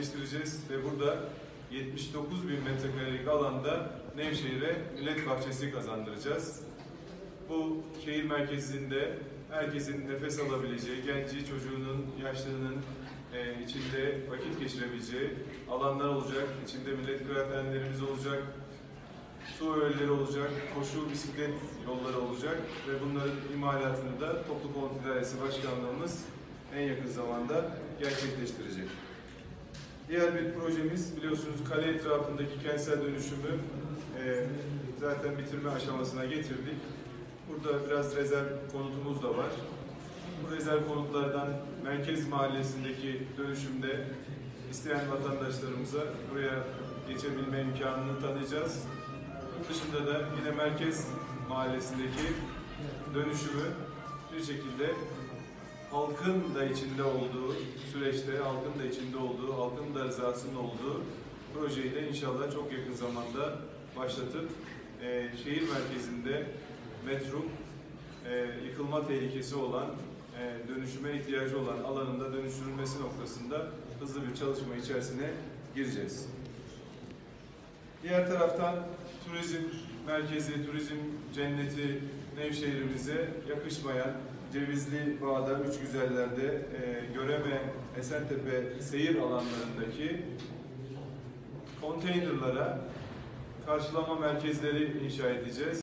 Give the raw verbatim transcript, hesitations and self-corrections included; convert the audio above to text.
gerçekleştireceğiz ve burada yetmiş dokuz bin metrekarelik alanda Nevşehir'e millet bahçesi kazandıracağız. Bu şehir merkezinde herkesin nefes alabileceği, genci, çocuğunun, yaşlının e, içinde vakit geçirebileceği alanlar olacak. İçinde millet kıraathanelerimiz olacak, su öğeleri olacak, koşu, bisiklet yolları olacak ve bunların imalatını da Toplu Konut İdaresi Başkanlığımız en yakın zamanda gerçekleştirecek. Diğer bir projemiz, biliyorsunuz kale etrafındaki kentsel dönüşümü e, zaten bitirme aşamasına getirdik. Burada biraz rezerv konutumuz da var. Bu rezerv konutlardan Merkez Mahallesi'ndeki dönüşümde isteyen vatandaşlarımıza buraya geçebilme imkanını tanıyacağız. Bunun dışında da yine Merkez Mahallesi'ndeki dönüşümü bir şekilde halkın da içinde olduğu süreçte, halkın da içinde olduğu, halkın da rızasının olduğu projeyi de inşallah çok yakın zamanda başlatıp e, şehir merkezinde metro, e, yıkılma tehlikesi olan, e, dönüşüme ihtiyacı olan alanında dönüştürülmesi noktasında hızlı bir çalışma içerisine gireceğiz. Diğer taraftan turizm merkezi, turizm cenneti Nevşehir'imize yakışmayan Cevizli Bağ'da, Üç Güzeller'de, e, Göreme, Esentepe seyir alanlarındaki konteynerlara karşılama merkezleri inşa edeceğiz.